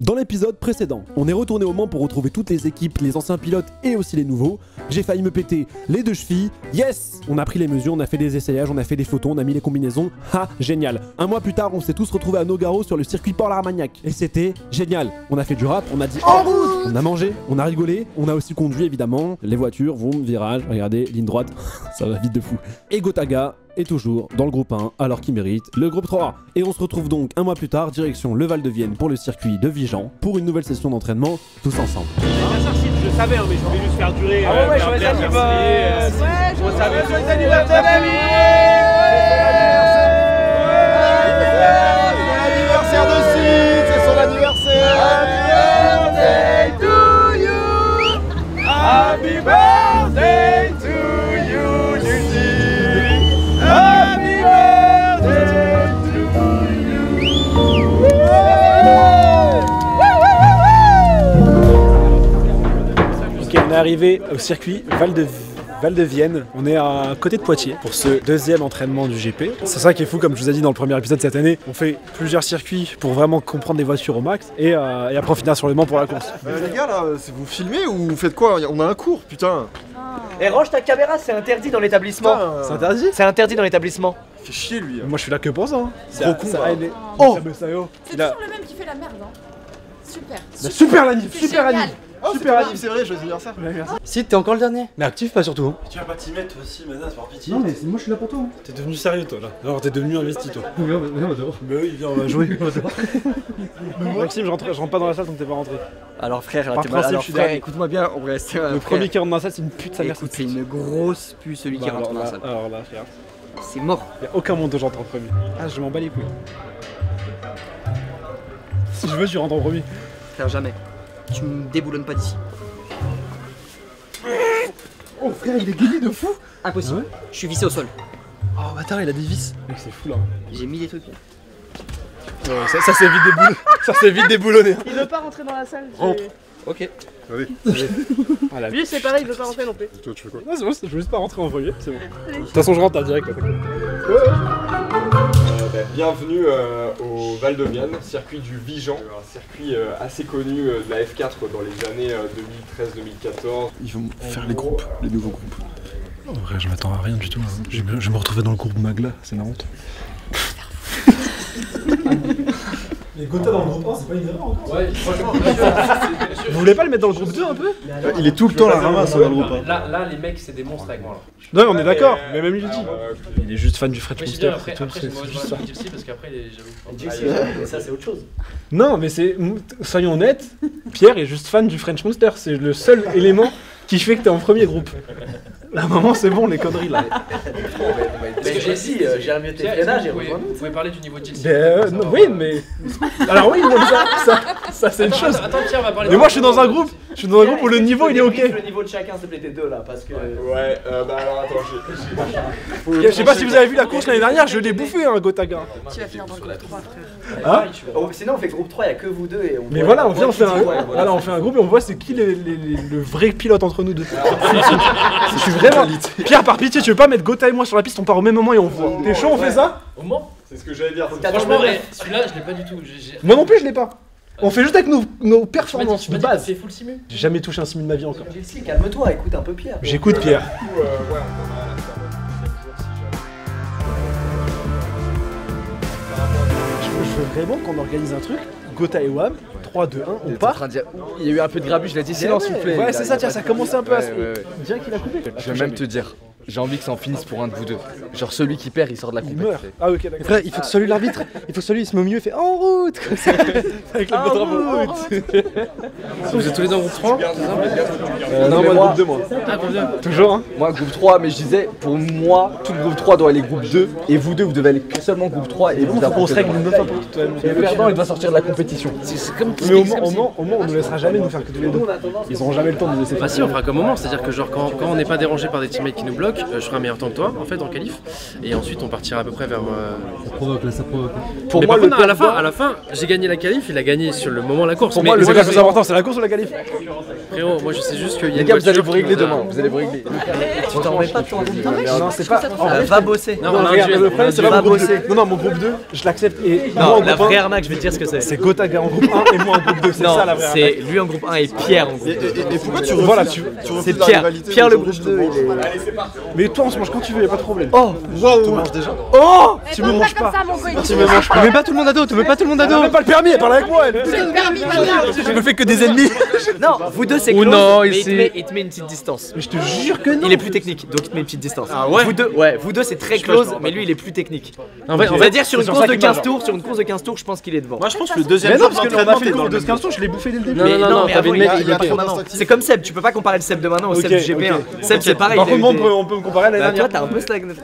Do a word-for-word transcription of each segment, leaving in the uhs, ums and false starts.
Dans l'épisode précédent, on est retourné au Mans pour retrouver toutes les équipes, les anciens pilotes et aussi les nouveaux. J'ai failli me péter les deux chevilles. Yes! On a pris les mesures, on a fait des essayages, on a fait des photos, on a mis les combinaisons. Ha! Génial! Un mois plus tard, on s'est tous retrouvés à Nogaro sur le circuit Port-l'Armagnac. Et c'était génial! On a fait du rap, on a dit en route! On a mangé, on a rigolé, on a aussi conduit évidemment. Les voitures, vroom, virage, regardez, ligne droite, ça va vite de fou. Et Gotaga est toujours dans le groupe un, alors qu'il mérite le groupe trois. Et on se retrouve donc un mois plus tard, direction le Val de Vienne pour le circuit de Vigan, pour une nouvelle session d'entraînement, tous ensemble. Je savais, hein, mais je voulais juste faire durer. Ah ouais, ouais, joyeux anniversaire! Ouais, joyeux anniversaire, mon ami! C'est l'anniversaire de Sid, c'est son anniversaire! Happy birthday to you! Happy birthday to you, Sid! Happy birthday to you! Ok, on est arrivé au circuit Val de, Val de Vienne. On est à côté de Poitiers pour ce deuxième entraînement du G P. C'est ça qui est fou, comme je vous ai dit dans le premier épisode cette année. On fait plusieurs circuits pour vraiment comprendre les voitures au max et, euh, et après on finira sur le Mans pour la course. Euh, les gars là, vous filmez ou vous faites quoi? On a un cours, putain! Et range ta caméra, c'est interdit dans l'établissement. C'est interdit? C'est interdit dans l'établissement. Fait chier lui. Moi je suis là que pour ça. Hein. Trop con. Ça, Bah. il est... Oh, C'est toujours le même qui fait la merde, hein. Super. Super l'anniv, C'est super génial. anniv. oh Super super anniv. c'est vrai, joyeux anniversaire. Ouais, merci. Si, t'es encore le dernier. Mais actif pas surtout. Hein. Tu vas pas t'y mettre toi aussi, maintenant, c'est par pitié. Non mais moi je suis là pour toi. Hein. T'es devenu sérieux toi là. Alors t'es devenu investi toi. Viens, viens, viens. Bah oui, viens, on va jouer. Maxime, je rentre, je rentre pas dans la salle tant que t'es pas rentré. Alors frère, là, Par t'es principe, mal. Alors je suis frère, dernier. écoute-moi bien, en vrai, c'est Le premier qui rentre dans la salle, c'est une pute sa mère. Écoute, c'est une grosse pue celui qui Bah, rentre alors, dans la là, salle. alors là, frère. C'est mort. Y'a aucun monde où j'entre en premier. Ah, je m'en bats les couilles. Si je veux, je rentre en premier. Frère, jamais. Tu me déboulonnes pas d'ici. Oh frère, il est gagné de fou. Impossible. Ah ouais Je suis vissé au sol. Oh bâtard, il a des vis. Mec, c'est fou là. J'ai mis des trucs. Ouais, ça, ça c'est vite déboulonné. Ça c'est vite déboulonné. Il veut pas rentrer dans la salle. Rentre. Ok. Allez. Voilà. Lui c'est pareil, il veut pas rentrer non plus. Toi tu fais quoi? Non, c'est bon, je veux juste pas rentrer en premier, c'est bon. De toute façon, je rentre là, direct. Là, Euh, bah, bienvenue euh, au Val de Vienne, circuit du Vigan, un circuit euh, assez connu euh, de la F quatre dans les années euh, deux mille treize deux mille quatorze. Ils vont faire les groupes, les nouveaux groupes. En vrai, je m'attends à rien du tout. Hein. Je, vais, je vais me retrouver dans le groupe Magla, c'est la honte. Les Gotha dans le groupe un, c'est pas une erreur encore. Ouais, vous voulez pas le mettre dans le groupe deux un peu? Il est tout le temps la ramasse dans le groupe. hein. Là, là, les mecs, c'est des monstres avec moi. Là. Non, on est d'accord, mais même il le dit. Euh, Il est juste fan du French Mais je Monster, dis après, c'est tout, après, c'est moi, c'est je juste vois ça. Gypsy parce qu'après, il est jaloux. Gypsy, mais ça c'est autre chose. Non, mais c'est. Soyons honnêtes, Pierre est juste fan du French Monster. C'est le seul élément qui fait que t'es en premier groupe. Là, maman, c'est bon, les conneries là. Mais j'ai dit, euh, j'ai remis tes freinages et Vous pouvez- rejoins vous pouvez parler du niveau de Gypsy. Ben, euh, non, oui, mais. Alors, oui, mais ça, ça, ça c'est une chose. Attends, Pierre va parler. Mais moi, je suis dans un groupe. Je suis dans un groupe où le niveau il est ok. Le niveau de chacun, s'il te plaît, tes deux là, parce que. ouais, euh, bah alors attends, j'ai. Je sais pas si vous avez vu la course l'année dernière, je l'ai bouffé, hein, Gotaga. Tu vas finir dans le groupe trois, frère. Hein Oh, sinon, on fait groupe trois, y'a que vous deux et on. Mais voit- voilà, on vient, on fait un, Ouais, voilà. voilà, on fait un groupe et on voit c'est qui les- les- les- le vrai pilote entre nous deux. Je suis vraiment. Pierre, par pitié, tu veux pas mettre Gotha et moi sur la piste, on part au même moment et on voit. T'es chaud, on fait ça? Au Mans. C'est ce que j'allais dire. T'as Franchement, le eh, celui-là, je l'ai pas du tout. J'ai- j'ai- Moi non plus, je l'ai pas. On fait juste avec nos, nos Tu m'as dit- performances tu de m'as dit que base. c'est full simu. J'ai jamais touché un simu de ma vie encore. Gypsy, calme-toi, écoute un peu Pierre. J'écoute Pierre. Du coup, euh, ouais, on va la faire le deuxième jour si jamais. Je veux vraiment qu'on organise un truc, Gotha et Wam, trois, deux, un, on part. Il y a eu un peu de grabuge, il a dit silence s'il vous plaît. Ouais, c'est ça, tiens, ça a commencé un peu à se. Ouais, ouais, ouais. Bien qu'il a coupé. Je vais même te dire, j'ai envie que ça en finisse pour un de vous deux. Genre celui qui perd, il sort de la Il compétition. meurt. Ah, ok, d'accord. Frère, il faut que celui l'arbitre, il faut que celui il se met au milieu et fait en route comme ça. Avec le beau drapeau. Vous êtes tous les deux en groupe trois? Euh, non, moi, le groupe deux, moi. Ah, combien? Toujours, hein. Moi groupe trois, mais je disais pour moi tout le groupe trois doit aller groupe deux et vous deux vous devez aller que seulement groupe trois et vous On se règle une bonne fois pour toutes. Et le perdant il doit sortir de la compétition. C'est comme. Mais au Mans, au Mans, au Mans, on ne laissera jamais nous faire que tous les deux. Ils auront jamais le temps de nous laisser Bah faire. si, on fera comme moment, c'est-à-dire que genre quand, quand on n'est pas dérangé par des teammates qui nous bloquent, provoque, euh, je ferai un meilleur temps que toi en fait en qualif. Et ensuite on partira à peu près vers. Euh... Ça provoque là, ça provoque. Pour mais moi, par contre, non, à la fin, à la fin, j'ai gagné la qualif, il a gagné sur le moment la course. Pour mais moi, le c'est plus important, c'est la course ou la qualif? Frérot, moi je sais juste qu'il y a. Les gars, vous allez vous régler demain. Vous allez vous régler. Tu t'en remets pas de ton groupe? Non, c'est pas. Va bosser. Non, le problème, c'est pas mon groupe deux. Non, non, mon groupe deux, je l'accepte. Et non, la vraie arnaque, je vais te dire ce que c'est. C'est Gotaga en groupe un et moi en groupe deux. C'est ça la vraie arnaque. C'est lui en groupe un et Pierre en groupe deux. Et pourquoi tu refuses? Voilà, tu c'est Pierre. Pierre le groupe deux. Mais toi, on se mange quand tu veux, y'a pas de problème. Oh, tu manges déjà. Oh, tu me manges pas. Tu me manges pas. Tu mets pas tout le monde à dos. Tu mets pas tout le monde à dos. Elle a même pas le permis, elle parle avec moi. J'ai le permis, madame. Je me fais que des ennemis. Non, vous deux c'est Ou close, non, mais il il te, met, il te met une petite distance. Mais je te jure que non. Il est plus technique, donc il te met une petite distance. Ah ouais. Vous deux, ouais, vous deux c'est très close, mais lui il est plus technique. En fait, On en va fait, dire sur une c'est course sur de ça qu'il quinze marche. tours, sur une course de quinze tours, je pense qu'il est devant. Moi je pense que le deuxième Mais non, jour parce qu'on a fait une course de quinze tours, je l'ai bouffé dès le début. Non, Mais non, non, non, mais t'avais avant, le il mec, a- il il a était- trop maintenant. C'est comme Seb, tu peux pas comparer le Seb de maintenant au Seb Ok, du G P un. ok. Seb c'est pareil. Par il a contre, eu moi, des- on peut me comparer à l'année Bah, toi dernière. t'as un peu stagné.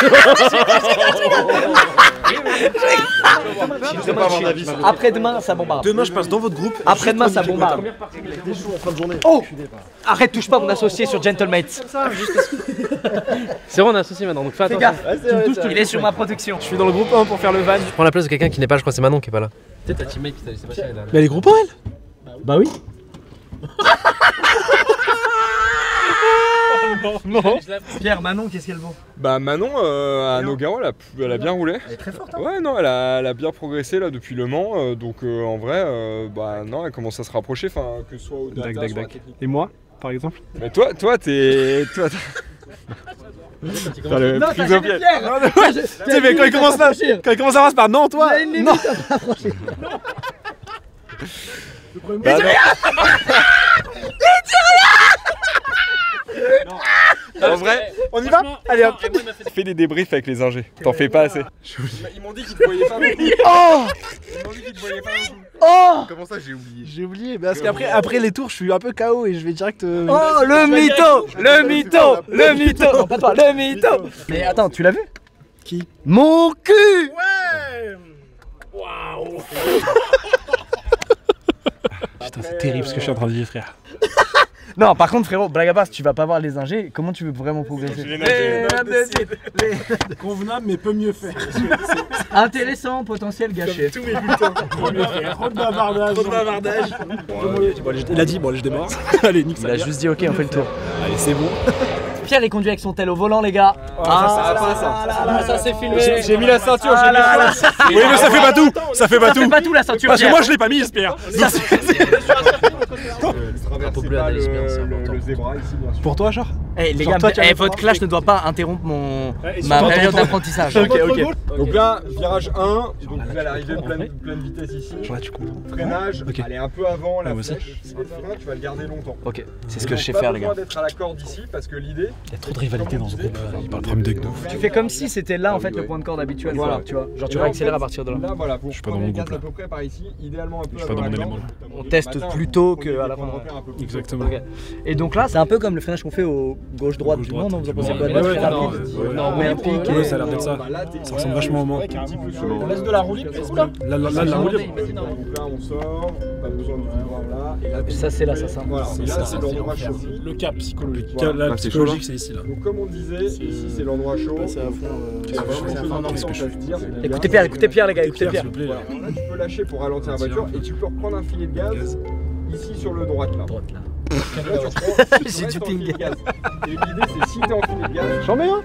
Après-demain ça bombarde. Demain je passe dans votre groupe. Après-demain ça bombarde. Oh, arrête, touche pas mon associé sur Gentlemates. c'est bon, on est associé maintenant, donc fais Fais attention. gaffe. Il est sur ma protection. Je suis dans le groupe un pour faire le van. Je prends la place de quelqu'un qui n'est pas, je crois que c'est Manon qui est pas là. Peut-être ta teammate qui t'a laissé passer là. Mais elle est groupe un, elle? Bah oui. Non. Pierre, Manon, qu'est-ce qu'elle vaut? Bah Manon euh, à Nogaro, elle a, elle a bien roulé. Elle est très forte. Ouais non, elle a, elle a bien progressé là depuis Le Mans, euh, donc euh, en vrai, euh, bah non, elle commence à se rapprocher, enfin que ce soit au data, Dac, dac, soit à la dac. technique. Et moi, par exemple? Mais toi, toi t'es, toi, t'as le Non, prise t'as au pied. Pierre. Non, mais ouais, je- tu sais, mais quand il commence là, quand il commence à voir, c'est pas non, toi. Non. Bah, non. En vrai, On y va? Allez hop. fais des débriefs avec les ingés, t'en fais pas assez. Ils m'ont dit qu'ils te voyaient pas beaucoup. Oh. Ils m'ont dit qu'ils te voyaient pas beaucoup. Oh. Comment ça j'ai oublié? J'ai oublié, parce qu'après après les tours, je suis un peu K O et je vais direct. euh, Oh, le mytho, le mytho, le mytho. Non, pas toi, le mytho. Mais attends, tu l'as vu? Qui? Mon cul. Putain, c'est terrible ce que je suis en train de vivre, frère. Non, par contre, frérot, blague à part, si tu vas pas voir les ingés, comment tu veux vraiment progresser? Convenable, mais peut mieux faire. Intéressant, potentiel gâché. Tous mes bulletins. Trop mieux faire. Trop de bavardage. Trop de bavardage. Bon, allez, il a dit, bon, allez, je démarre. Allez, nique ça. Il a juste dit ok, on fait le tour. Allez, c'est bon. Pierre est conduit avec son tel au volant, les gars. Ah, ça c'est filmé. J'ai mis la ceinture, j'ai mis la ceinture. Oui, mais ça fait pas tout. Ça fait pas Ça fait tout. pas tout la ceinture. Parce que Pierre. moi, je l'ai pas mis, j'espère. Populaire d'aller bien, c'est important. Le zébra ici, bien sûr. Pour toi, genre? Eh les Genre gars, toi, tu as eh, le votre temps. clash ne doit pas interrompre mon Ouais, et ma surtout, période ton- d'apprentissage. Ok, ok. Donc là, virage un, donc vous allez arriver pleine, pleine vitesse ici. Genre là, tu comprends. Freinage, Ok. allez un peu avant la Ah, moi aussi. flèche. Et le frein, tu vas le garder longtemps. Ok, c'est ce Et que donc, je sais pas faire, les gars. besoin d'être à la corde ici parce que l'idée. Il y a trop de rivalité dans ce groupe. Il parle premier deck de ouf. Tu fais comme si c'était là en fait le point de corde habituel, Voilà. quoi, tu vois. Genre tu Et vas là, en accélérer fait, à partir de là. Là, voilà, vous Je suis pas dans reprenez mon le gaz groupe, à peu près par ici, idéalement un peu Je suis pas avant dans mon la élément. corde. On teste Matin, plus vous tôt prenez que des à la points de fin. repère un peu plus Exactement. Ok. Et donc là, c'est un peu comme le freinage qu'on fait au gauche-droite du Gauche-droite. monde, vous en pensez Ouais, quoi? ouais, Très ouais, rapide. ouais, Non, mais un pic. Ouais, ça a l'air d'être ça. Bah, là, t'es- Ça ressemble vachement au Mans. un petit peu sur le- On laisse de la roue libre, là. Là, là, là, la roue libre. Donc là, on sort, pas besoin de voir là. Et là, t'es- Ça c'est l'assassin. Voilà, et là, c'est l'endroit chaud. Le cap psychologique. Voilà. La Ah, c'est psychologique, chaud, c'est ici, là. Donc, comme on disait, ici, c'est l'endroit chaud. C'est à fond. euh, Il y a vraiment qu'est-ce chose importante que je à fais se dire, c'est que Écoutez Pierre, écoutez Pierre les gars, écoutez Pierre, Pierre. s'il vous plaît. voilà, là, tu peux lâcher pour ralentir la voiture et tu peux reprendre un filet de gaz ici sur le droite là. Là, tu reprends, tu J'ai restes du en ping. filet de gaz. Et l'idée, c'est si t'es en filet de gaz, J'en mets un.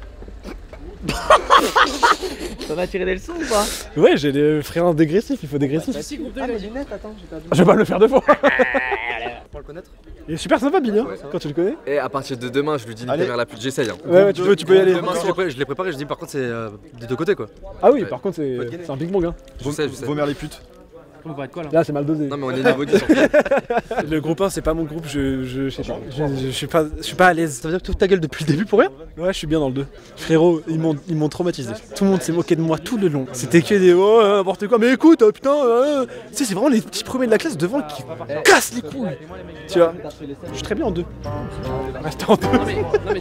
Ça va tirer des leçons ou pas? Ouais, j'ai des freins dégressifs, il faut dégressif. Ah mes lunettes, attends, j'ai perdu. Je vais pas le faire deux fois. Pour le connaître. Il est super sympa, Billy, hein, quand tu le connais. Et à partir de demain, je lui dis niquer vers la pute. J'essaye. Hein. Ouais, ouais, tu peux, tu peux y aller. Demain, je l'ai pré- je l'ai préparé. Je dis par contre, c'est euh, des deux côtés quoi. Ah oui, par contre, c'est c'est un big bang, hein. Je sais, je sais. Vomir les putes. On va être quoi là? Là, c'est mal dosé. Non, mais on est niveau dix en fait. Le groupe un, c'est pas mon groupe, je, je, je sais pas. Je, je, je suis pas, je suis pas à l'aise. Ça veut dire que tu ouvres ta gueule depuis le début pour rien? Ouais, je suis bien dans le deux. Frérot, ils m'ont, ils m'ont traumatisé. Tout le monde s'est moqué de moi tout le long. C'était que des oh, euh, n'importe quoi. Mais écoute, euh, putain, euh, tu sais, c'est vraiment les petits premiers de la classe devant qui cassent les couilles. Tu vois, je suis très bien en deux. Reste en deux. Non mais, non mais...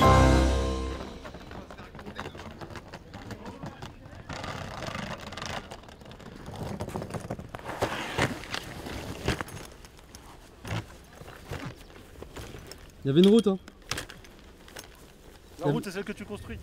Il y avait une route, hein. La route, c'est celle que tu construis.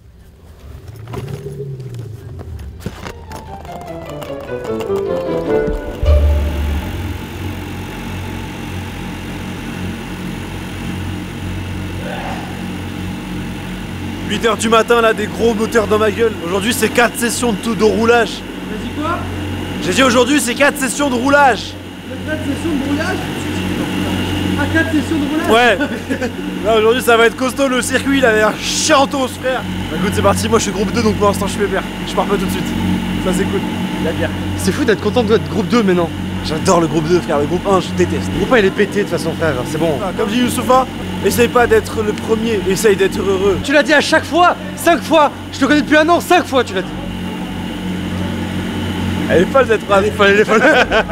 huit heures du matin, là, des gros moteurs dans ma gueule. Aujourd'hui, c'est quatre sessions de tout de roulage. T'as dit quoi? J'ai dit aujourd'hui, c'est quatre sessions de roulage. quatre sessions de roulage? Ah, quatre sessions de roulage? Ouais. Là, aujourd'hui, ça va être costaud. Le circuit, il a l'air chiantos, frère. Bah, écoute, c'est parti. Moi, je suis groupe deux, donc pour l'instant, je fais perdre. Je pars pas tout de suite. Ça, c'est cool. La bière. C'est fou d'être content d'être groupe deux maintenant. J'adore le groupe deux, frère. Le groupe un, je déteste. Le groupe un, il est pété de toute façon, frère. C'est bon. Ah, comme dit Youssoufa, essaye pas d'être le premier, essaye d'être heureux. Tu l'as dit à chaque fois, cinq fois. Je te connais depuis un an, cinq fois, tu l'as dit. Elle est folle cette phrase. Elle est folle, elle est folle.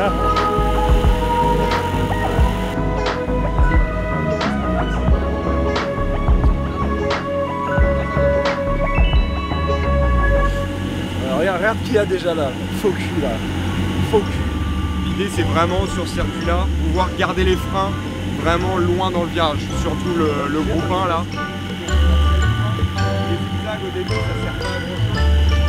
Alors regarde, regarde qui y a déjà là. Faux cul là. Faux cul. L'idée c'est vraiment sur ce circuit-là, pouvoir garder les freins vraiment loin dans le virage, surtout le, le groupe un là. Les zigzags au début ça sert pas à grand chose.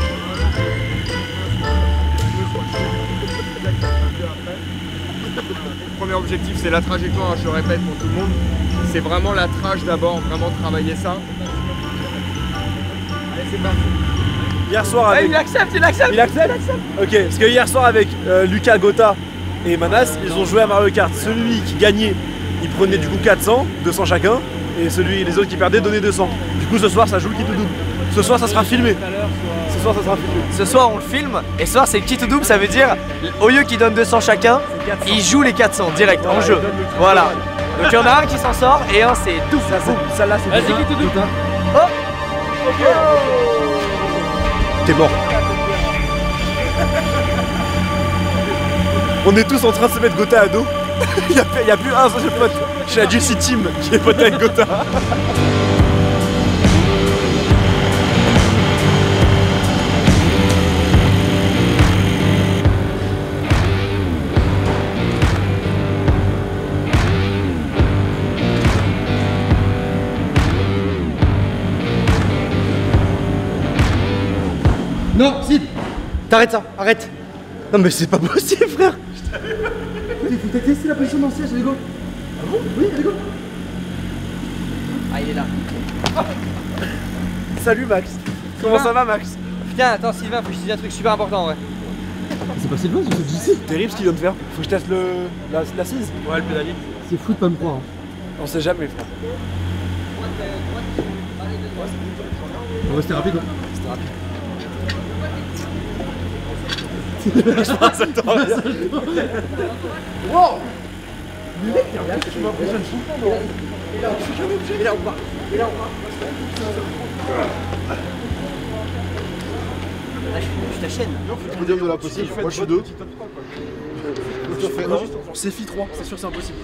Le premier objectif c'est la trajectoire, je le répète pour tout le monde. C'est vraiment la trage d'abord, vraiment travailler ça. Allez c'est parti. Hier soir avec... Il accepte, il accepte. Il accepte, Ok, parce que hier soir avec euh, Lucas Gota et Manas, ils ont joué à Mario Kart. Celui qui gagnait, il prenait du coup quatre cents, deux cents chacun, et celui, les autres qui perdaient donnaient deux cents. Du coup ce soir ça joue le kit ou double. Ce soir ça sera filmé. Ce soir ça sera filmé. Ce soir, on le filme. Et ce soir, c'est kit ou double. Ça veut dire, au lieu qu'ils donnent deux cents chacun, ils jouent les quatre cents direct en jeu. Voilà. Donc il y en a un qui s'en sort et un c'est double. Celle-là c'est Vas-y, kit ou double. Oh. T'es mort. On est tous en train de se mettre Gotha à dos. Il n'y a, y a plus un seul pote. Je suis la Juicy Team qui est pote avec Gotha. Non, Sid. T'arrêtes ça, arrête. Non mais c'est pas possible, frère. T'as testé la position dans le siège, allez go. Ah bon? Oui, allez go. Ah, il est là. Salut Max. Comment ça va Max? Putain, attends, Sylvain, faut que je te dise un truc super important, ouais. C'est pas Sylvain, c'est J C. Terrible ce qu'il vient de faire. Faut que je teste le... la, l'assise. Ouais, le pédalier. C'est fou de pas me croire. On sait jamais frère. On va rester rapide. Hein. C'était rapide. Je pense à toi. Wow. Le mec, regarde, je m'impressionne tout le temps. Il est là, il est là, on part. Il est là, on part. Je t'achète. Podium de la possible. Moi je suis deux. C'est F I trois, c'est sûr c'est impossible.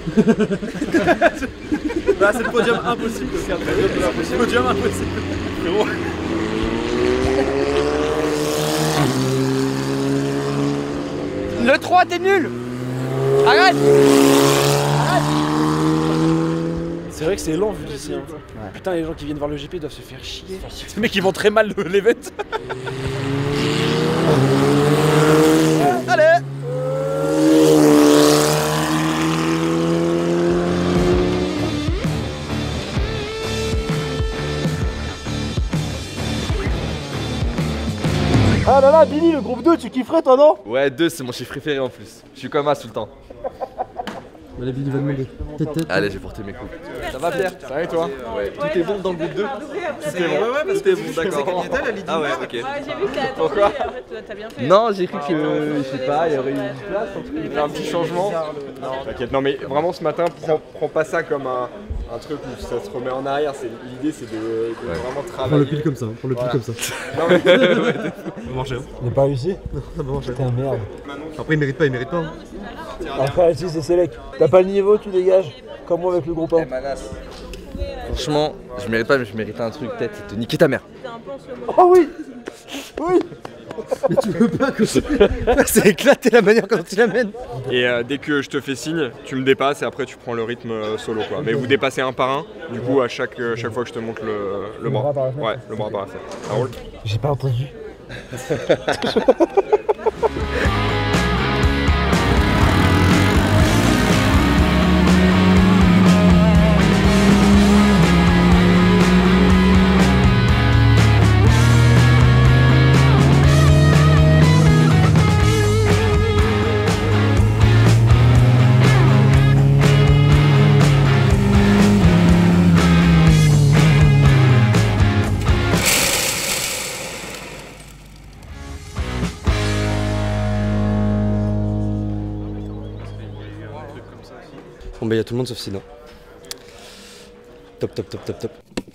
Là c'est le podium impossible. Le podium impossible. Frérot. Le trois, t'es nul. Arrête. C'est vrai que c'est lent vu d'ici. Hein. Ouais. Putain, les gens qui viennent voir le G P doivent se faire chier. Ces mecs ils vont très mal l'event. Allez. Ah là là, Billy, le groupe deux, tu kifferais toi, non? Ouais, deux c'est mon chiffre préféré en plus. Je suis comme As tout le temps. La vie va demander. Tête, tête. Allez, j'ai porté mes coups. Ça va Pierre? Ça va et toi? Ouais. Tout est bon dans le groupe deux? Tout est bon. Ouais, ouais, parce que bon, d'accord. Ah ouais, ok. Ouais, j'ai vu que t'as Pourquoi? attendu, en fait, t'as bien fait. Non, j'ai cru que, je sais pas, il y aurait eu une place, un truc. Il y a un petit changement. Non, t'inquiète. Non, mais vraiment ce matin, prends, prends pas ça comme un, un truc où ça se remet en arrière. C'est, l'idée, c'est de, de Ouais. vraiment Prends le travailler. pile comme ça, prends le pile Voilà. comme ça. Non, mais, Ça va marcher. Il n'a pas réussi? Non, ça va marcher. Putain, merde. Après il mérite pas, il mérite pas. Hein. Après, ici c'est Select. T'as pas le niveau, tu dégages. Comme moi avec le groupe un. Franchement, je mérite pas, mais je mérite un truc peut-être, c'est de niquer ta mère. Oh oui. Oui. Mais tu veux pas que C'est éclaté la manière quand il amène. Et euh, dès que je te fais signe, tu me dépasses et après tu prends le rythme euh, solo quoi. Mais vous dépassez un par un, du coup à chaque, euh, chaque fois que je te montre le, le, le bras. bras par la fenêtre. Ouais, le bras par la fenêtre. Ça roule. J'ai pas entendu. Bon bah y'a tout le monde sauf Sid. Top top top top top.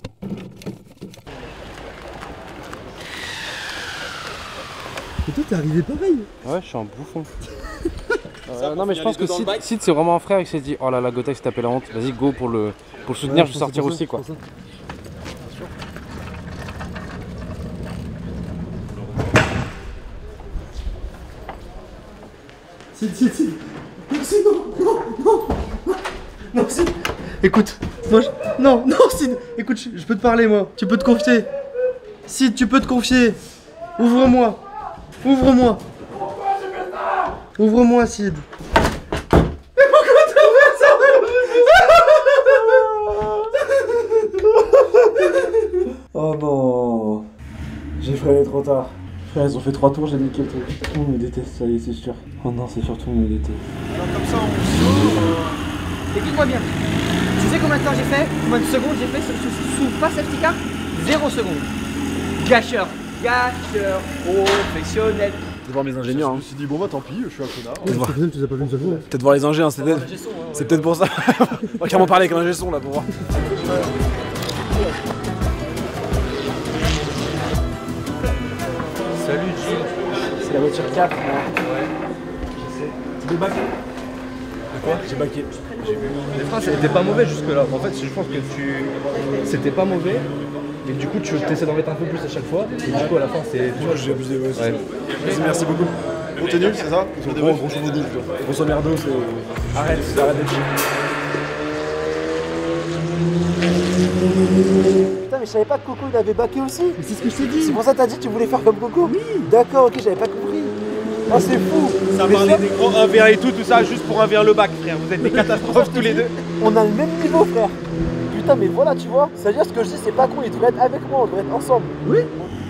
Et toi t'es arrivé pareil. Ouais, je suis un bouffon. euh, non mais je pense que Sid, Sid c'est vraiment un frère qui s'est dit oh là là Gotha il s'est tapé la honte, vas-y go pour le, pour le soutenir, Ouais, je vais sortir aussi quoi. Sid, Sid, Sid. Non, Sid, non, non, non. Non, Sid. Écoute, moi je... Non, non, Sid. Écoute, je, je peux te parler, moi. Tu peux te confier. Sid, tu peux te confier. Ouvre-moi. Ouvre-moi. Ouvre-moi, Sid. Mais pourquoi t'as fait ça? Oh non. J'ai freiné trop tard. Frère, ils ont fait trois tours, j'ai niqué le truc. Tout le monde me déteste, ça y est, c'est sûr. Oh non, c'est sûr, tout le monde me déteste. Comme ça, on Écoute-moi bien. Tu sais combien de temps j'ai fait? Combien de secondes j'ai fait sous, sous pas safety car? Zéro seconde. Gâcheur. Gâcheur professionnel. Peut-être voir mes ingénieurs. Je Hein. me suis dit, bon bah tant pis, je suis un connard. Ouais, voir. Tu les as pas vu une seule fois. Peut-être voir les ingés, hein, c'est peut-être c'est peut-être pour ça. On va carrément parler avec un ingé son là pour voir. Salut Jim. C'est la voiture quatre. Ouais. Je sais. C'est des bacs. De quoi? J'ai baqué. Les freins c'était pas mauvais jusque là. En fait je pense que tu. C'était pas mauvais. Et du coup tu essaies d'en mettre un peu plus à chaque fois. Et du coup à la fin c'est. Tu vois, j'ai abusé. Ouais. Ouais. Merci, merci beaucoup. Bon, t'es nul, c'est ça? Gros, gros chevaux nul. Grosso merdo, c'est. Arrête, arrête d'être chiant. Putain, mais je savais pas que Coco il avait baqué aussi. Mais c'est ce que je t'ai dit. C'est pour ça que t'as dit que tu voulais faire comme Coco? Oui. D'accord, ok, j'avais pas compris. Ah, c'est fou. Ça parlait des grands un vers et tout, tout ça, juste pour un vers le bac, frère. Vous êtes des catastrophes tous les deux. On a le même niveau, frère. Putain, mais voilà, tu vois. C'est-à-dire ce que je dis, c'est pas con. Il devrait être avec moi, on devrait être ensemble. Oui.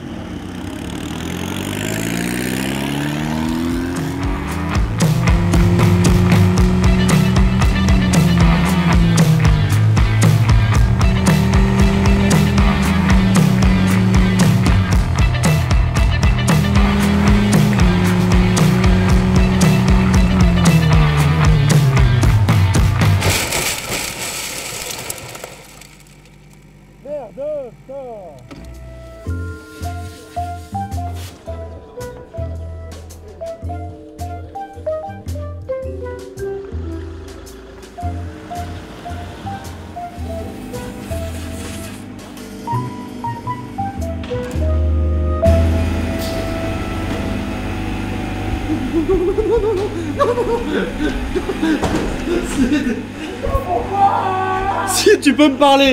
Si tu peux me parler.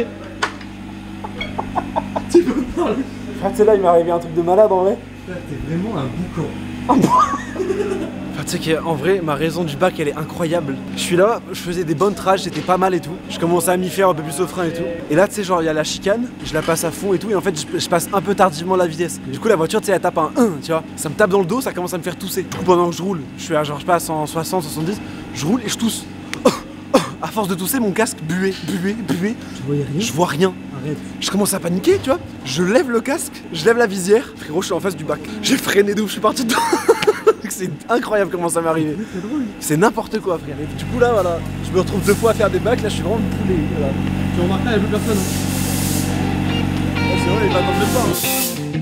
Tu peux me parler. Frère, tu sais là, il m'est arrivé un truc de malade en vrai. Frère, t'es vraiment un boucan. Enfin, tu sais qu'en vrai, ma raison du bac elle est incroyable. Je suis là, je faisais des bonnes trages, c'était pas mal et tout. Je commençais à m'y faire un peu plus au frein et tout. Et là, tu sais, genre, il y a la chicane, je la passe à fond et tout. Et en fait, je, je passe un peu tardivement la vitesse. Du coup, la voiture, tu sais, elle tape un un, tu vois. Ça me tape dans le dos, ça commence à me faire tousser. Du coup, pendant que je roule, je suis à genre, je passe en soixante, soixante-dix, je roule et je tousse. À force de tousser, mon casque buait, buait, buait. Tu voyais rien? Je vois rien. Arrête. Je commence à paniquer, tu vois. Je lève le casque, je lève la visière. Frérot, je suis en face du bac. J'ai freiné d'où je suis parti dedans. C'est incroyable comment ça m'est arrivé. C'est n'importe quoi, frère. Et du coup, là, voilà, je me retrouve deux fois à faire des bacs. Là, je suis vraiment poulet. Voilà. Tu remarques là, il y a plus personne. Oh, c'est vrai, il va dans le pas. Hein.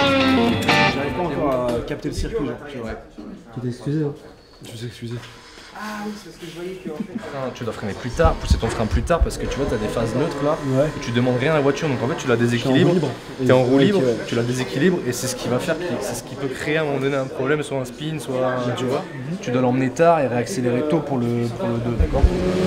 J'arrive pas encore à capter le circuit, genre. Tu vois. Tu t'es excusé, hein? Je me suis excusé. Ah oui, c'est parce que je voyais que en fait. Non, tu dois freiner plus tard, pousser ton frein plus tard parce que tu vois, t'as des phases neutres là. Ouais. Et tu demandes rien à la voiture donc en fait tu la déséquilibres. T'es en roue libre, ouais. tu la déséquilibres et c'est ce qui va faire, c'est ce qui peut créer à un moment donné un problème, soit un spin, soit un, tu vois. Mm-hmm. Tu dois l'emmener tard et réaccélérer tôt pour le, pour le deux, d'accord?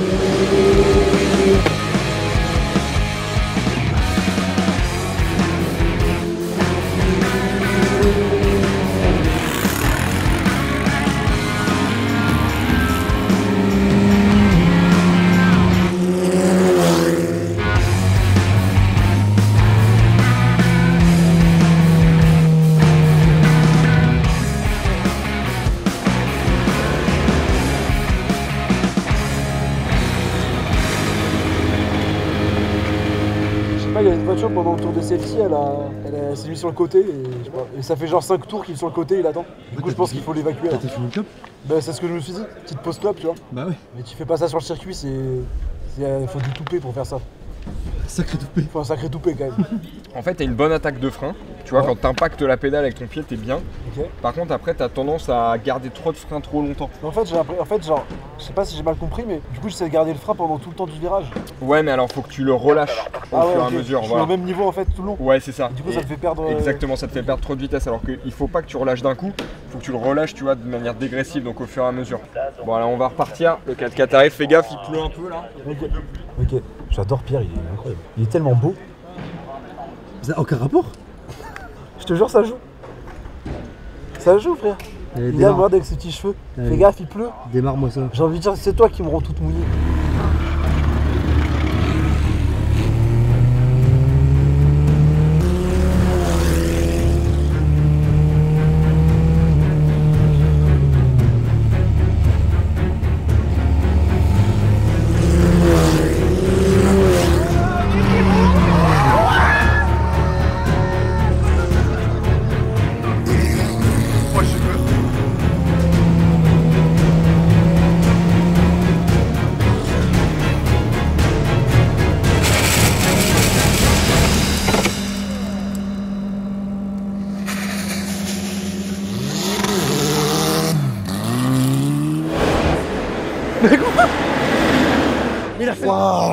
Il y a une voiture pendant le tour de celle-ci, elle, a, elle, a, elle s'est mise sur le côté et, je sais pas, et ça fait genre cinq tours qu'il est sur le côté et il attend. Du coup je pense qu'il faut l'évacuer. T'as fini le clope? Bah c'est ce que je me suis dit, petite pause clope tu vois. Bah ouais. Mais tu fais pas ça sur le circuit, c'est. Il faut du toupé pour faire ça. Sacré toupé. Faut un sacré toupé quand même. En fait, t'as une bonne attaque de frein. Tu vois, Ouais. quand t'impactes la pédale avec ton pied, t'es bien. Ok. Par contre, après, t'as tendance à garder trop de frein trop longtemps. Mais en fait, j'ai l'impression- en fait, genre, je sais pas si j'ai mal compris, mais du coup, j'essaie de garder le frein pendant tout le temps du virage. Ouais, mais alors faut que tu le relâches au Ah ouais, fur et ok. à mesure. Je suis Voilà. au même niveau en fait tout le long. Ouais, c'est ça. Et du coup, Et ça te fait perdre. euh, Exactement, ça te fait perdre trop de vitesse. Alors qu'il faut pas que tu relâches d'un coup, faut que tu le relâches, tu vois, de manière dégressive, donc au fur et à mesure. Bon, là, on va repartir. Le quatre quatre arrive, fais gaffe, il pleut un peu là. Ok. Ok. J'adore Pierre, il est incroyable. Il est tellement beau. Ça n'a aucun rapport? Je te jure, ça joue. Ça joue, frère. Allez, Il a démarre. le avec ses petits cheveux. Allez. Fais gaffe, il pleut. Démarre-moi ça. J'ai envie de dire, c'est toi qui me rends toute mouillée. Il a fait.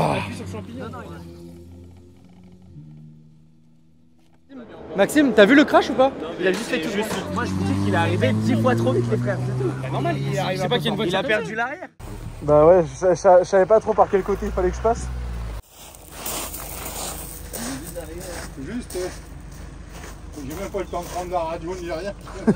Maxime, t'as vu le crash ou pas? Il a juste fait tout. Moi je vous dis qu'il est arrivé dix fois trop vite les frères, c'est tout. C'est normal, il arrive. pas qu'il y a une voiture. Il a perdu l'arrière. Bah ouais, je, je- je savais pas trop par quel côté il fallait que je passe. Juste, euh, j'ai même pas le temps de prendre la radio ni rien.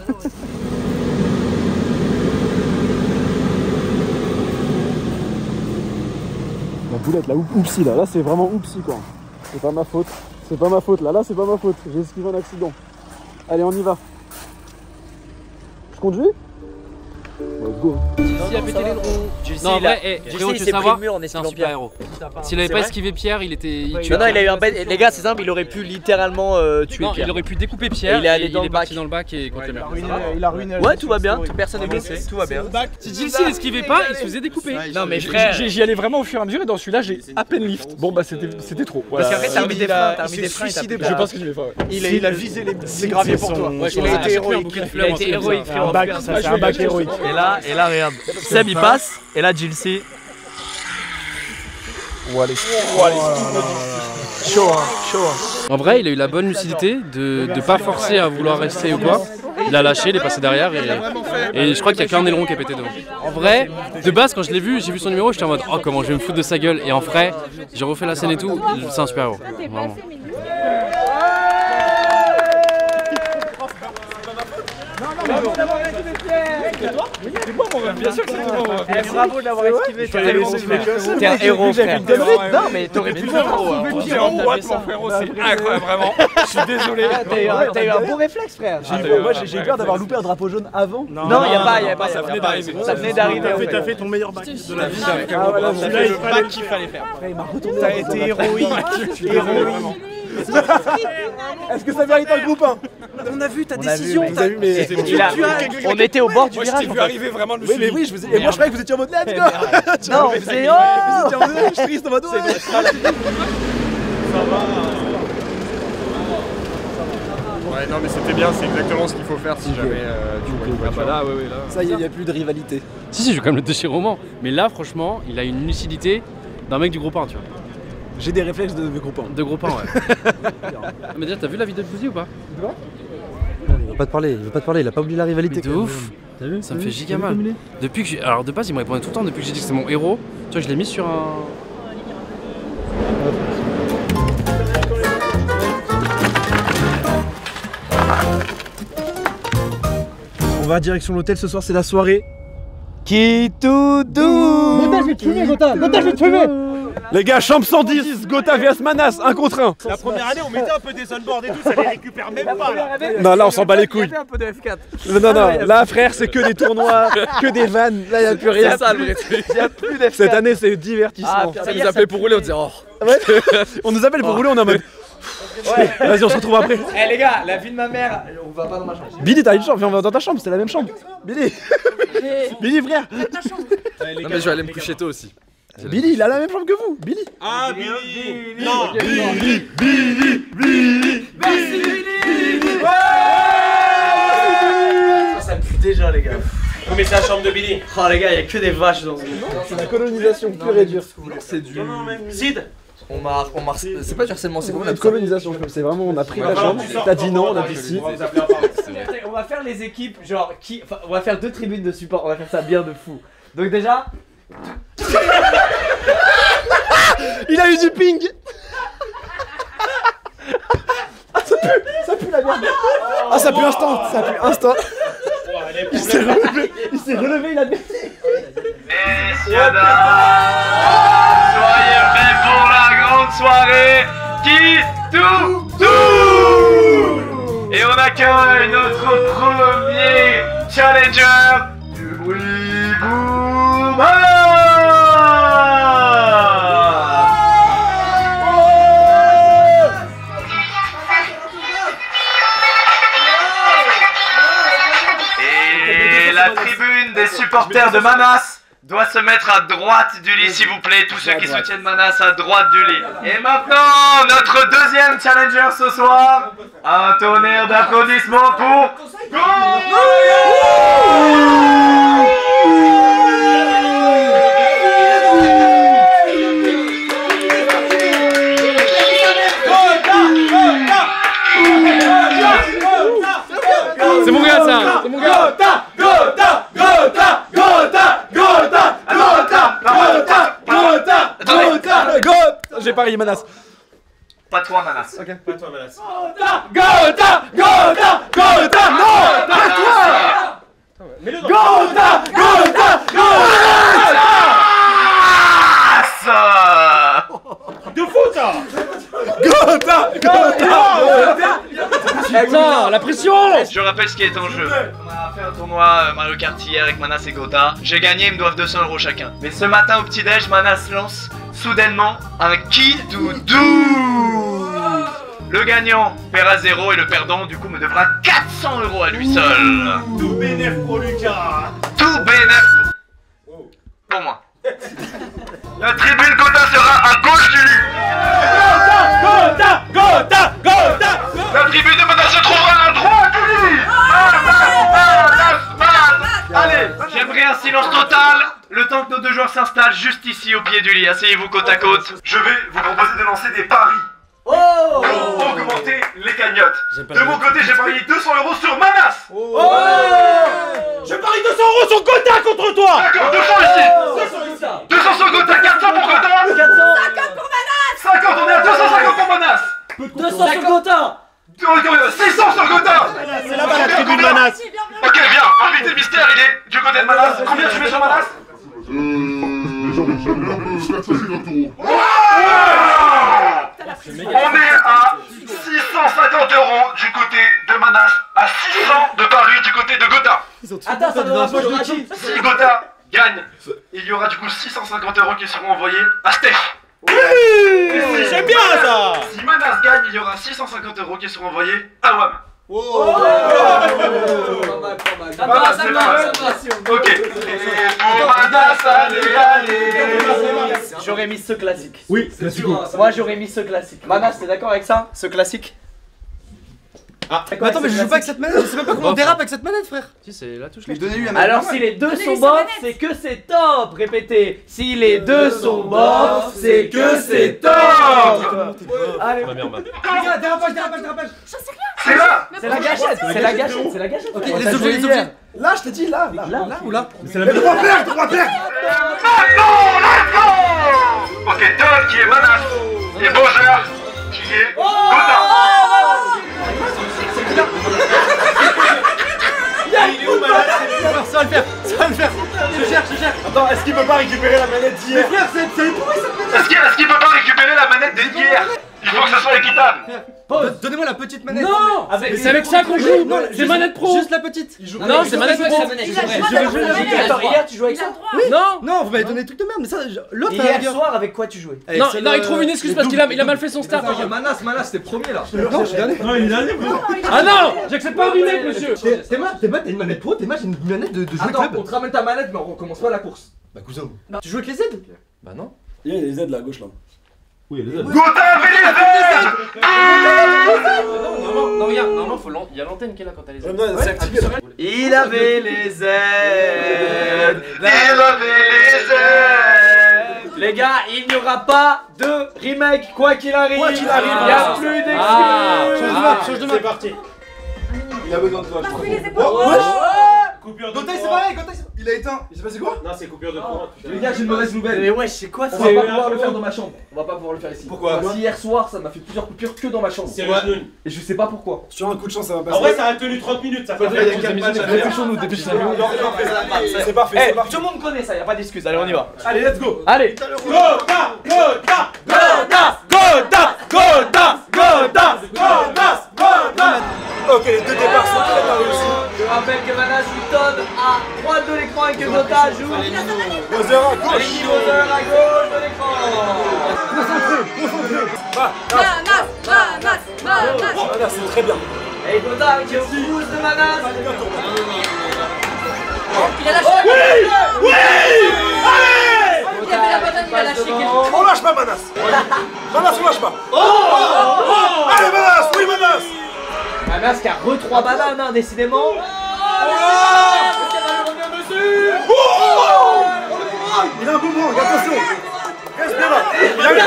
La boulette, la oupsie là, là c'est vraiment oupsie quoi. C'est pas ma faute, c'est pas ma faute là, là c'est pas ma faute, j'ai esquivé un accident. Allez on y va. Je conduis? Let's go. S'il a pété les roues. Juicy, Non, en il a- vrai, eh, Juicy, frérot, il tu s'est veux pris savoir, le mur en c'est un esquivant super Pierre. héros. C'est S'il avait pas vrai esquivé Pierre, il était. Il tuait Non, non, il a eu Pierre. un bête. Les gars, c'est simple, il aurait pu littéralement euh, tuer Non, Pierre. il aurait pu découper Pierre. Et il est allé et dans il le est parti bac. dans le bac et contre le mur. Il a ruiné. Ouais, tout va bien, personne n'est blessé, tout va bien. Si Gilles n'esquivait pas, il se faisait découper. Non, mais frère. J'y allais vraiment au fur et à mesure et dans celui-là j'ai à peine lift. Bon bah c'était c'était trop. Parce Voilà. qu'après, t'as remis des freins, t'as remis des freins. Je pense que je l'ai fait. Ouais. Il a, il a visé les, les graviers pour toi. Ouais, je Il pense a qu'il été a pris un héroïque. bouquet de Il fleurs, a un été truc comme héroïque, ça. frérot. Un bac, ça c'est un bac héroïque. Et là, et là, regarde. Seb il passe, et là, Gilles. Chaud hein, chaud hein. En vrai, il a eu la bonne lucidité de ne pas forcer à vouloir rester ou quoi. Il a lâché, il est passé derrière et, et je crois qu'il y a qu'un aileron qui a pété devant. En vrai, de base, quand je l'ai vu, j'ai vu son numéro, j'étais en mode oh comment je vais me foutre de sa gueule. Et en vrai, j'ai refait la scène et tout, c'est un super héros. Vraiment. Bien sûr que c'est moi. Bravo de l'avoir esquivé. T'es un héros, frère. Non, mais t'aurais pu le faire. C'est en boîte, mon frérot, c'est incroyable, vraiment. Je suis désolé. T'as eu un bon réflexe, frère. Moi j'ai eu peur d'avoir loupé un drapeau jaune avant. Non, il y a pas, il y a pas. Ça venait d'arriver. Ça venait d'arriver. T'as fait ton meilleur bac de la vie. Ah voilà, T'as fait le bac qu'il fallait faire. il m'a retourné. T'as été héroïque. Héroïque. Est-ce que ça mérite un groupe un? On a vu ta décision. Vous avez vu mais. Il a- On était au bord du Moi, je virage. t'ai vu arriver vraiment le Oui mais oui, je vous ai... et moi je croyais que vous étiez en mode let's go. Non, on faisait Vous oh. étiez en mode je suis triste en mode ouais. Ouais, non mais c'était bien, c'est exactement ce qu'il faut faire si okay. jamais euh, tu vois une voiture. Ah bah là, ouais, ouais, là. Ça y est, il n'y a plus de rivalité. Si, si, je vais quand même le déchirer au Mans. Mais là, franchement, il a une lucidité d'un mec du groupe un, tu vois. J'ai des réflexes de, de groupe un. De groupe un, ouais. Mais déjà, t'as vu la vidéo de Bouzy ou pas? De quoi? Il veut pas te parler, il veut pas te parler, il a pas oublié la rivalité. Mais de ouf. T'as vu? Ça me fait giga mal. Depuis que j'ai... Alors de base, il me répondait tout le temps, depuis que j'ai dit que c'était mon héros. Tu vois, je l'ai mis sur un... On va direction l'hôtel ce soir, c'est la soirée. Qui tout doux. Gotha, je vais te fumer, Gotha. Gotha, je vais te fumer. Les gars, chambre cent dix, Gotha vs Manas, un contre un. La première année, on mettait un peu des sunboards et tout, ça les récupère même pas là. Non, là, on s'en bat les couilles. un peu de F quatre. Non, non, non, là, frère, c'est que des tournois, que des vannes. Là, il n'y a plus rien. C'est ça le vrai truc. Il y a plus d'F quatre. Cette année, c'est divertissement. Ah, ça nous appelait pour rouler, on disait oh. Ouais. On nous appelle pour rouler, on est en mode. Ouais. Vas-y, on se retrouve après. Eh les gars, la vie de ma mère, on va pas dans ma chambre. Billy, t'as une chambre, viens, on va dans ta chambre, c'est la même chambre. Billy. Billy, frère. Non, mais je vais aller me coucher tôt aussi. Billy, il a la même chambre que vous, Billy. Ah, Billy. Non, Billy, Billy, Billy. Merci Billy. Ça pue déjà, les gars. Non, mais c'est la chambre de Billy. Oh, les gars, il y a que des vaches dans ce monde. C'est la colonisation pure et dure. C'est du. Sid. On m'a. On m'a. C'est pas du harcèlement, c'est comment la colonisation. C'est vraiment, on a pris la chambre, t'as dit non, on a dit si. On va faire les équipes, genre, qui. Enfin, on va faire deux tribunes de support, on va faire ça bien de fou. Donc, déjà. Il a eu du ping. Ah, ça pue, ça pue la merde. Ah, ça pue instant, ça pue instant. Il s'est relevé, il s'est relevé, il a baissé. Messieurs, dames, soyez prêts pour la grande soirée qui tout tout. Et on accueille notre premier challenger du Weeboom. Des supporters de Manas doit se mettre à droite du lit, s'il vous plaît. Tous ceux qui soutiennent Manas à droite du lit. Et maintenant, notre deuxième challenger ce soir. Un tonnerre d'applaudissements pour C'est mon gars ça. C'est mon gars. Gotha, Gotha, Gotha, Gotha, Gotha, Gotha, Gotha, Gotha, Gotha. J'ai parié Manas. Pas toi Manas. Ok. Pas toi Manas. Gotha, Gotha, Gotha, non, pas toi. Mets-le dans Gotha, Gotha, Gotha. De foot ça. Gotha, Gotha. Attends, la pression. Je rappelle ce qui est en jeu. On a fait un tournoi Mario Kart hier avec Manas et Gotha. J'ai gagné, ils me doivent deux cents euros chacun. Mais ce matin au petit-déj, Manas lance soudainement un qui doudou. Le gagnant paiera zéro et le perdant du coup me devra quatre cents euros à lui seul. Tout bénef pour Lucas. Tout bénef pour moi. La tribune Gotha sera à gauche du lit. Gotha, Gotha, Gotha. La tribune de Manas se trouvera à droite du lit. Allez, j'aimerais un silence total, le temps que nos deux joueurs s'installent juste ici au pied du lit. Asseyez-vous côte à côte. Je vais vous proposer de lancer des paris. Oh, pour augmenter les cagnottes. De mon côté, j'ai parié deux cents euros sur Manas. Oh, je parie deux cents euros sur Gotha contre toi. D'accord, deux cents ici. deux cents sur Gotha, quatre cents pour Gotha. cinquante pour Manas. cinquante, on est à deux cent cinquante pour Manas. deux cents sur Gotha. six cents sur Gotha. C'est là-bas la tribune Manas. Ok, bien, invité mystère, il est du côté de Manas. Combien tu mets sur Manas? On est à six cent cinquante euros du côté de Manas, à six cents de Paris du côté de Gotha. Attends, ça doit poche de qui? Si Gotha gagne, il y aura du coup six cent cinquante euros qui seront envoyés à Steph. Oui, j'aime bien ça. Si Manas gagne, il y aura six cent cinquante euros qui seront envoyés à Wam. Oh, ça passe, ça passe. Ok. Et pour Manas, allez, allez. J'aurais mis ce classique. Oui, classique. Moi j'aurais mis ce classique. Manas, t'es d'accord avec ça? Ce classique? Ah, mais attends, mais je joue pas avec cette manette, je sais même pas comment on dérape avec cette manette, frère. Si, c'est la touche. Mais donnez-lui la manette. Alors si les deux sont bof, c'est que c'est top. Répétez. Si les deux sont bof, c'est que c'est top. Allez. Ma mère, ma. Regarde, dérapage, dérapage, dérapage. J'en sais rien. C'est là. C'est la gâchette. C'est la gâchette. C'est la gâchette. Ok, les objets, les objets. Là, je t'ai dit, là, là, Là ou là? C'est la même. Trois pertes, trois pertes. Ok, top qui est Manas et Bowser qui est Gotha. Il est où, Manas? Ça va le faire, ça va le faire. Je cherche, je cherche. Attends, est-ce qu'il peut pas récupérer la manette d'hier? Mais frère, c'est pourri cette manette. Est-ce qu'il est-ce qu'il peut pas récupérer la manette d'hier? Il faut que ce soit équitable. Donnez-moi la petite manette. Non, c'est avec ça qu'on joue. C'est manette pro. Juste la petite. Non, c'est manette pro. Attends, hier tu jouais avec ça? Non. Non, vous m'avez donné des trucs de merde, mais ça, l'autre Hier soir avec quoi tu jouais? Non, non, il trouve une excuse parce qu'il a, il a mal fait son start. Manas, Manas, t'es premier là. Non, je suis dernier. Non, il est dernier. Ah non, j'accepte pas un remake, monsieur. T'es mal, t'es mal, t'as une manette pro, t'es mal, j'ai une manette de jouer Attends, on club. te ramène ta manette, mais on recommence pas la course. Bah cousin, tu joues avec les Z? Bah non. Il y a des Z là à gauche là. Oui, il y a des Z. Gotha avait les Z. Non, non, regarde, normalement, faut l'an- il y a l'antenne qui est là quand elle les a. C'est activé là. Il avait les Z. Il avait les Z. Les gars, il n'y aura pas de remake quoi qu'il arrive. Quoi qu'il arrive, il n'y a ah. plus d'excuses. Ah. Change de map, change de map. C'est parti. Il a besoin de toi, je Marque crois. les épaules. Oh, wesh. Coupure de Gotha, c'est courant. pareil, Gotha, il a éteint. Il s'est passé quoi? Non, c'est coupure de courant. Les gars, j'ai une mauvaise nouvelle. Mais ouais, c'est quoi ça? On va pas pouvoir le faire dans ma chambre. On va pas pouvoir le faire ici. Pourquoi? Parce qu'hier soir, ça m'a fait plusieurs coupures que dans ma chambre. Et je sais pas pourquoi. Sur un coup de chance, ça va passer. En vrai, ça a tenu trente minutes, ça fait Il y a quatre matchs à faire. Dépêchons-nous, dépêchons-nous. C'est parfait, Eh, c'est parfait. tout le monde connaît ça, y a pas d'excuse. Allez, on y va. Allez, let's go. Allez. Gotha, Gotha, Gotha, Gotha, Gotha, Gotha, Gotha, Gotha. Ok, les deux départs sont très bien réussis. Je rappelle que Manas joue Todd à droite de l'écran et que Gotha joue Bowser à gauche. Lady Bowser à gauche de l'écran. Manas, Manas, Manas. Voilà, c'est très bien. Et Gotha qui est au pouce de Manas. Il a lâché. Oui, oui, allez. Il avait la banane, il a lâché. quelque- On lâche pas Manas. Manas, on lâche pas. Allez, Manas, oui, Manas. Manas qui a re trois bananes, hein, décidément. Il a un boomerang, attention. Reste bien là. Il a un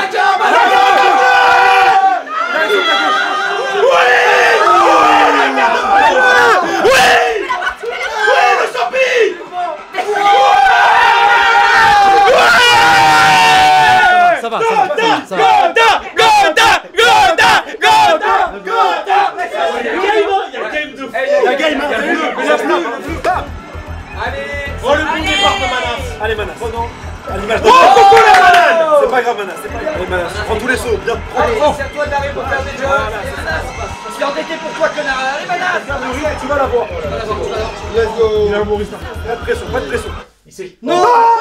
Ça va, ça va, ça va. Gotha, Gotha, Gotha, Gotha, Gotha. Il y a game de fou. Il y a game, hein. Il y a plus. Allez. Oh, le bon départ de Manas. Allez, Manas. À l'image de. Oh, coucou la banane. C'est pas grave, Manas. C'est pas grave. Allez, Manas. Prends tous les sauts. Bien. Allez, c'est à toi d'arriver pour faire des jeux. Je suis endetté pour toi, connard. Allez, Manas. Tu vas la voir. Let's go. Il a un humoriste. Pas de pression, pas de pression. Non.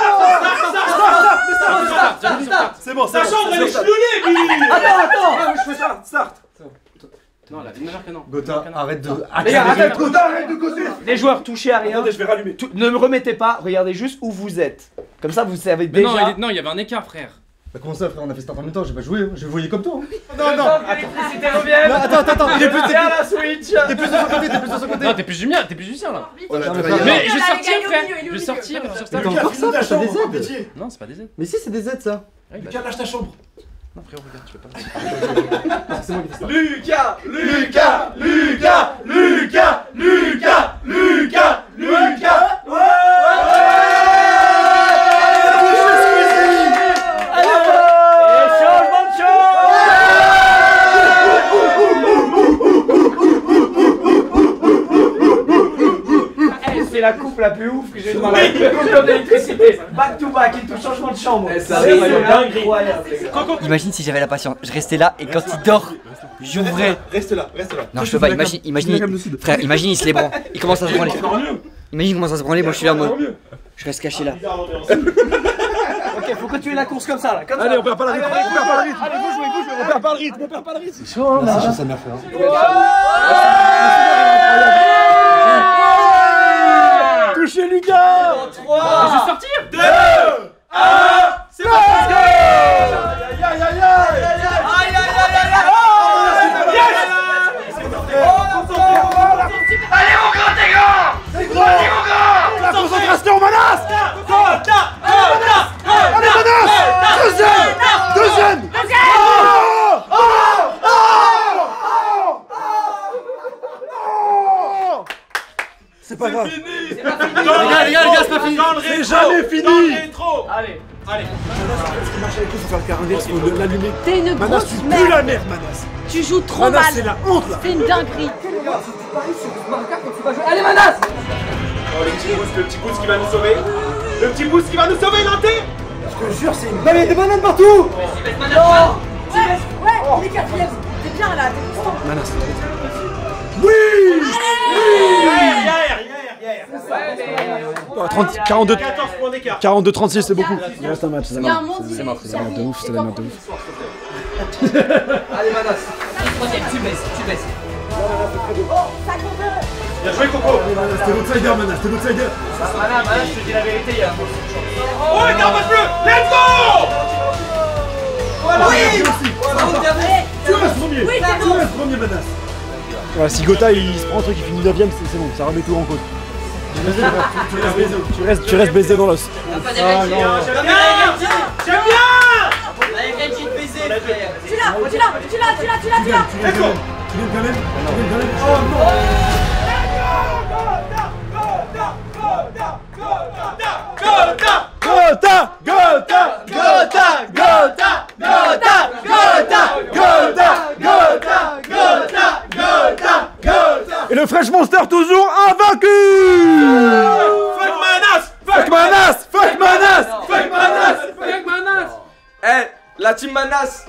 C'est bon, c'est Sa bon. chambre, elle est chelonnée, lui. Attends, attends. Je fais ça. Start. Non, là, il ne que non. Gotha, arrête de. Les gars, arrête. Arrête de causer. Les joueurs, touchez à rien. Attendez, je vais rallumer. Tout- ne me remettez pas, regardez juste où vous êtes. Comme ça, vous savez Mais déjà. non, il est- non, il y avait un écart, frère. Bah comment ça frère, on a fait start en même temps, j'ai pas joué, hein. Je voyais comme toi. hein. Non, non, l'électricité revienne. Non, attends, attends, attends, il est plus, t'es Tiens plus, la Switch. t'es plus de son côté, t'es plus de son côté. Non, t'es plus du mien, t'es plus du sien là. Non, mais Mais frère, je vais il a sortir, gagné au frère. milieu, il est au Je vais milieu. sortir et sur Mais ça. t'as encore ça, t'as des Z. Pitié. Non, c'est pas des Z. Mais si, c'est des Z ça. Lucas, lâche ta chambre. Non, frérot, regarde, tu peux pas. C'est moi qui fais ça. Lucas, Lucas, Lucas, Lucas, Lucas, Lucas, Lucas. Et changement de chambre. Eh, c'est la coupe la plus ouf que j'ai eu dans ma vie. Coupure d'électricité. Back to back et tout changement de chambre. ça C'est arrive, incroyable. Imagine si j'avais la patience, je restais là et quand il dort, j'ouvrais. Reste là, reste là. Non, je peux pas, imagine, imagine, frère, imagine, il se les branle, il commence à se branler. Imagine comment ça se branler, moi je suis là, moi. Je reste caché là. Ok, faut continuer la course comme ça là. Comme Allez, ça. on perd pas le rythme. Allez, On perd pas le rythme. Allez, vous jouez, vous jouez. On perd pas le rythme. On perd pas le rythme. C'est chaud, hein, Merci, ça m'a fait. hein. Touchez Lucas. trois, Je vais sortir. deux, un, c'est parti. Aïe aïe aïe aïe. Aïe aïe aïe aïe aïe. Yes. C'est pas grave. fini. C'est pas fini. Les gars, les gars, les gars, c'est pas fini. C'est jamais fini. Allez, allez. Ce qui marche avec eux, faut faire le cas inverse, faut l'allumer. T'es une Manas, grosse tu merde. pues la merde, Manas. Tu joues trop Manas, mal. c'est la honte là. C'est une dinguerie. Allez, Manas. Oh, le petit boost, le petit boost qui va nous sauver. Le petit boost qui va nous sauver, Lanté. Je te jure, c'est une balle de bananes partout. Non. Ouais, ouais, il est quatrième. T'es bien là, t'es constant. Manas. Oui. trente, quarante-deux, quatorze points d'écart. quarante-deux trente-six, c'est beaucoup. Il reste un match, c'est Il y a un monde, il est mort, c'est la merde de ouf, c'est la merde de ouf. Allez, Manas. Troisième, tu baisses, tu baisses. Bien joué, Coco. T'es l'outsider, Manas, t'es l'outsider. Manas, Manas, je te dis la vérité, il y a un gros chance. Oh, les gars, match bleu. Let's go. Voilà. Oui. Tu restes premier. Oui, c'est Tu bon. restes premier, Manas. Voilà, si Gotha il se prend un truc, il finit neuvième, c'est bon, ça remet tout en cause. Tu restes baisé, tu restes, tu restes baisé dans l'os. T'as pas Ah, d'énergie, non. hein. J'aime bien. J'aime bien. L'énergie de baiser, frère. Tu l'as, tu l'as, tu l'as, tu l'as, tu l'as, tu l'as. Tu viens quand même. Tu viens quand même. Tu viens quand même. Oh non. Gotha. Gotha, Gotha, Gotha, Gotha, Gotha, Gotha, Gotha, Gotha, Gotha, Gotha, Gotha. Et le Fresh Monster toujours invaincu. Fuck Manas. Fuck Manas, fuck Manas, Fuck Manas. Fuck Manas. Eh, la team Manas.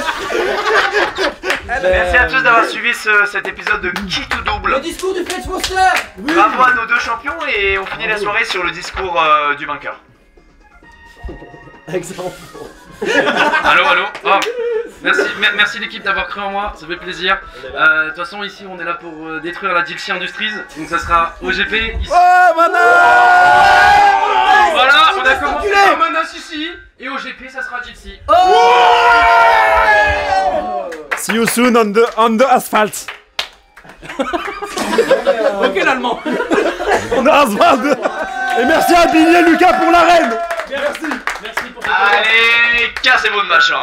Merci à tous d'avoir suivi ce- cet épisode de Qui tout double. Le discours du French Monster. Bravo à nos deux champions et on finit la soirée sur le discours euh, du vainqueur. Exemple. Allô, allô. Oh, merci, mer- merci l'équipe d'avoir cru en moi, ça fait plaisir. Euh, De toute façon, ici, on est là pour euh, détruire la Dilsey Industries, donc ça sera O G P ici. Oh Manas. Voilà, on a commencé par Manas ici, et O G P, ça sera Dilsey. See you soon on the on the asphalt. Ok, l'allemand. On the asphalt. Et merci à Billy et Lucas pour l'arène. Merci. Merci pour cette Allez, cassez-vous de machin.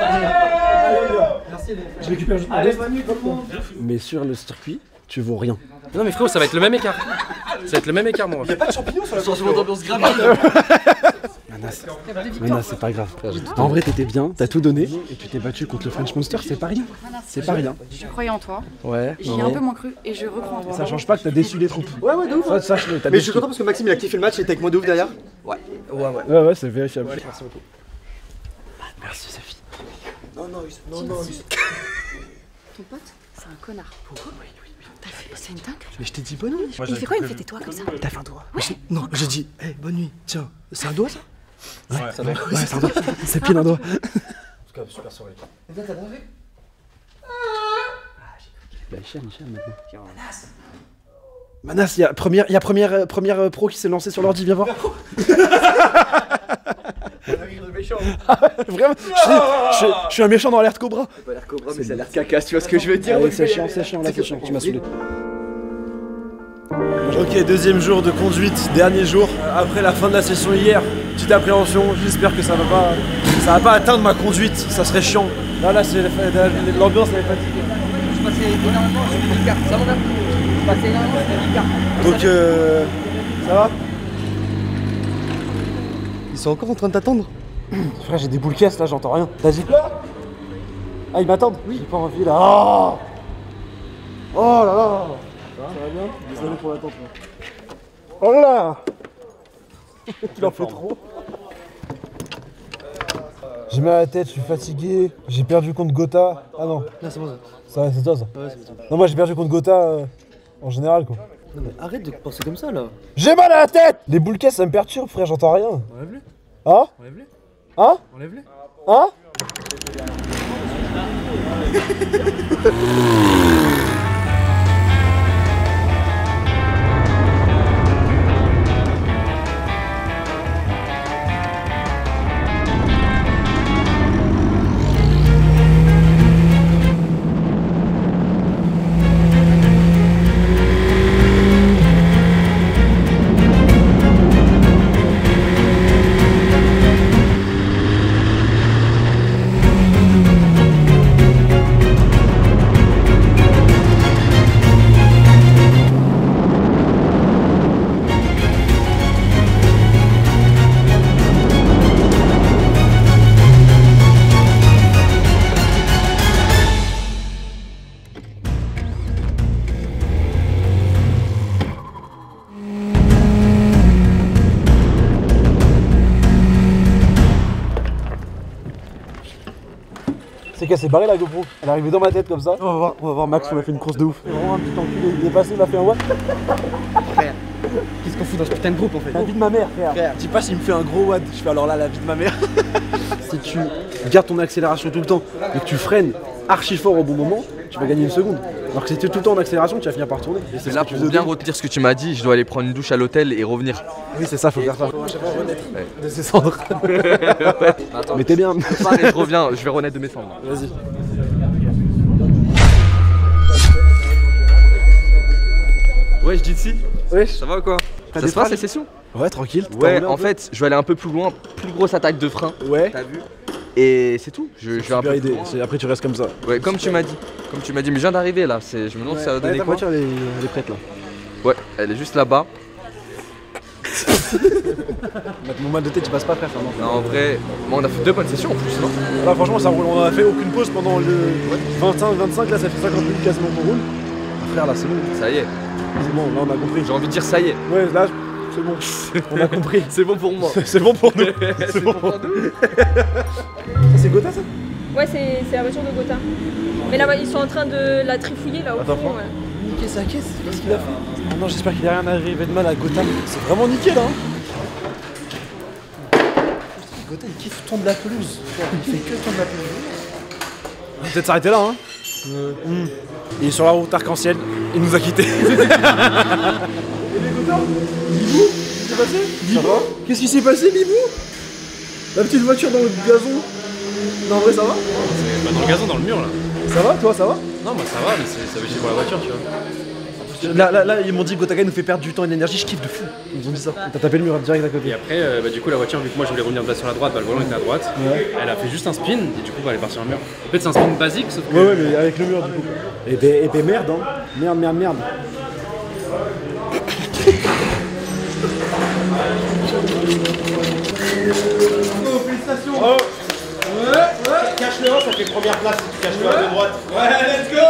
Je récupère juste mon veste. Mais sur le circuit, tu vaux rien. Non mais frérot, ça va être le même écart. Ça va être le même écart, moi. Y'a pas de champignons sur la course. d'ambiance grave. Manas, Manas, c'est pas grave. En vrai, t'étais bien, t'as tout donné, et tu t'es battu contre le French Monster, c'est pas rien. C'est pas rien. Je croyais en toi. Ouais. J'y ai un peu moins cru et je recrois en toi. Ça change pas que t'as déçu les troupes. Ouais, ouais, de ouf. Ça, sache-le, t'as Mais je déçu. suis content parce que Maxime il a kiffé le match, il était avec moi de ouf derrière. Ouais, ouais, ouais. Ouais, ouais, c'est vérifiable. Merci beaucoup. Merci, Sophie. Non, non, non, non. Ton pote, c'est un connard. Pourquoi? Oui, oui, oui. T'as fait. C'est une dingue. Mais je t'ai dit bonne nuit. Il fait quoi? Il me fait tais-toi comme ça. T'as fait un doigt. Non, j'ai dit, hé, bonne nuit. Tiens, c'est un doigt ça? Ouais, ça doit. Ouais, c'est un doigt. C'est pile un doigt. En tout cas, super soirée. T'as bravé? Bah, il chienne, il chienne maintenant. Manas, il y a première, il y a première, euh, première euh, pro qui s'est lancée sur l'ordi, viens voir. Vraiment, je, suis- je- je suis un méchant dans l'alerte Cobra. C'est pas l'air Cobra, mais ça a l'air cacasse, tu vois ce que je veux dire? Allez, c'est chiant, c'est chiant, là c'est chiant, tu m'as saoulé. Ok, deuxième jour de conduite, dernier jour, après la fin de la session hier. Petite appréhension, j'espère que ça va pas ça va pas atteindre ma conduite, ça serait chiant. Là, là, c'est l'ambiance, elle est fatiguée. Je passais énormément sur le Vicard, ça mon gars. Je passais énormément sur le Vicard. Donc, euh, ça va? Ils sont encore en train de t'attendre? Frère, j'ai des boules caisses là, j'entends rien. T'as dit quoi? Ah, ils m'attendent? Oui. J'ai pas envie là. Oh, oh là là. Ça va bien? Désolé pour l'attente. Oh là. Il en fait trop. J'ai mal à la tête, je suis fatigué. J'ai perdu contre Gotha. Ah non. Là, c'est bon ça. Ça va, c'est toi ça. Ouais, c'est bon. Non, moi j'ai perdu contre Gotha euh, en général quoi. Non, mais arrête de penser comme ça là. J'ai mal à la tête. Les boules caisses, ça me perturbe, frère, j'entends rien. Enlève-les. Hein? Enlève-les. Hein? Enlève-les. Hein? C'est qu'elle s'est barrée la GoPro. Elle est arrivée dans ma tête comme ça. On va voir, on va voir Max, on a fait une course de ouf. Vraiment un petit enculé, il est passé, il m'a fait un watt. Frère, qu'est-ce qu'on fout dans ce putain de groupe en fait? La vie de ma mère, frère. Frère. Dis pas s'il me fait un gros watt. Je fais alors là la vie de ma mère. Si tu gardes ton accélération tout le temps et que tu freines archi fort au bon moment, tu vas gagner une seconde. Alors que si tu es tout le temps en accélération, tu vas finir par tourner. Et C'est là pour bien retenir ce que tu m'as dit, je dois aller prendre une douche à l'hôtel et revenir. Oui, c'est ça, faut faire ça. Ouais. De ses cendres. Attends, mais t'es bien. Je pars et je reviens, je vais renaître de mes cendres. Vas-y. Ouais, je dis ici. Ouais. Ça va ou quoi? T'as Ça des se passe traces les sessions? Ouais, tranquille. Ouais, en fait, je vais aller un peu plus loin, plus grosse attaque de frein. Ouais. T'as vu? Et c'est tout. Je, je vais un peu idée. plus loin. Après, tu restes comme ça. Ouais, comme tu m'as dit. Comme tu m'as dit, mais je viens d'arriver là. Je me demande si ça va donner ta quoi. voiture, elle est, elle est prête là. Ouais, elle est juste là-bas. Mon mal de tête, tu passes pas, frère. Ça, non, non, en vrai, bon, on a fait deux bonnes sessions en plus, non? Là, franchement, ça roule. On a fait aucune pause pendant le vingt-cinq vingt-cinq. Là, ça fait cinquante minutes quasiment qu'on roule. Ah, frère, là, c'est bon. Ça y est. C'est bon, là, on a compris. J'ai envie de dire ça y est. Ouais, là, c'est bon. On a compris. C'est bon pour moi. C'est bon pour nous. C'est bon pour nous. Ça, c'est Gotha, ça? Ouais, c'est c'est la voiture de Gotha. Mais là, ils sont en train de la trifouiller là au fond. Ouais. Niquer sa caisse, qu'est-ce qu'il a fait? Oh non, j'espère qu'il a rien arrivé de mal à Gotha. C'est vraiment niqué là. Hein. Gotha, il kiffe tourner de la pelouse. Il fait que tourner de la pelouse. On va peut-être s'arrêter là, hein. Euh, mm. Il est sur la route arc-en-ciel, il nous a quittés. Et les Gotha, Bibou, qu'est-ce qui s'est passé? Bibou, qu'est-ce qui s'est passé, Bibou? La petite voiture dans le gazon. Non, en vrai, ça va? Bah, dans le gazon, dans le mur là. Ça va, toi, ça va? Non, moi ça va, mais ça veut dire pour la voiture, tu vois. Là, là, là, ils m'ont dit que Gotaga nous fait perdre du temps et de l'énergie, je kiffe de fou. Ils nous ont dit ça. T'as tapé le mur direct à côté. Et après, euh, bah, du coup, la voiture, vu que moi je voulais revenir de là sur la droite, bah, le volant était à droite. Ouais. Elle a fait juste un spin, et du coup, bah, elle est partie sur le mur. En fait, c'est un spin basique, sauf que. Ouais, ouais, mais avec le mur, du coup. Et ben, et ben merde, hein. Merde, merde, merde. Oh, félicitations! Oh. Ouais, ouais. Cache le un, ça fait première place si tu caches le un de droite. Ouais, let's go!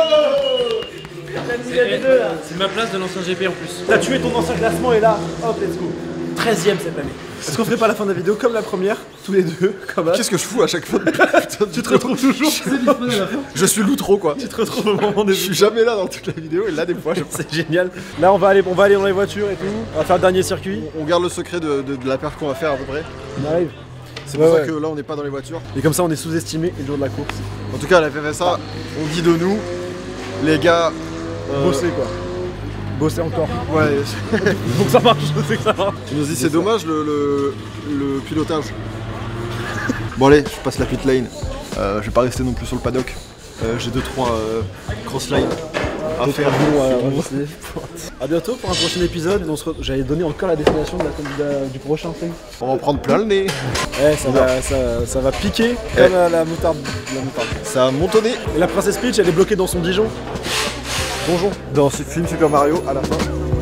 C'est ma place de l'ancien G P en plus. T'as tué ton ancien classement et là, hop, let's go. treizième cette année. Est-ce qu'on ferait pas la fin de la vidéo comme la première, tous les deux, comme Qu'est-ce que je fous à chaque fois? Putain, tu te retrouves toujours. Je suis l'outro quoi. Tu te retrouves au moment des. Je suis jamais là dans toute la vidéo et là des fois je. C'est génial. Là on va aller, on va aller dans les voitures et tout. On va faire le dernier circuit. On garde le secret de, de, de la perf qu'on va faire à peu près. On arrive. C'est pour ouais, ça ouais. que là on n'est pas dans les voitures. Et comme ça on est sous-estimé le jour de la course. En tout cas à la F F S A, on dit de nous, les gars. Euh... Bosser quoi. Bosser encore. Ouais. Donc ça marche, je sais que ça marche. Tu nous dis c'est dommage le, le, le pilotage. Bon allez, je passe la pit lane. Euh, je vais pas rester non plus sur le paddock. Euh, J'ai deux trois euh, cross lines à faire. Bon, bon. A bientôt pour un prochain épisode. Re... J'avais donné encore la destination de la, de, du prochain film. On va en prendre plein le nez. Ouais, ça, va, ça, ça va piquer comme ouais. la, la, moutarde, la moutarde. Ça va montonner. Et la princesse Peach elle est bloquée dans son Dijon. Donjon. Dans ce film Super Mario à la fin.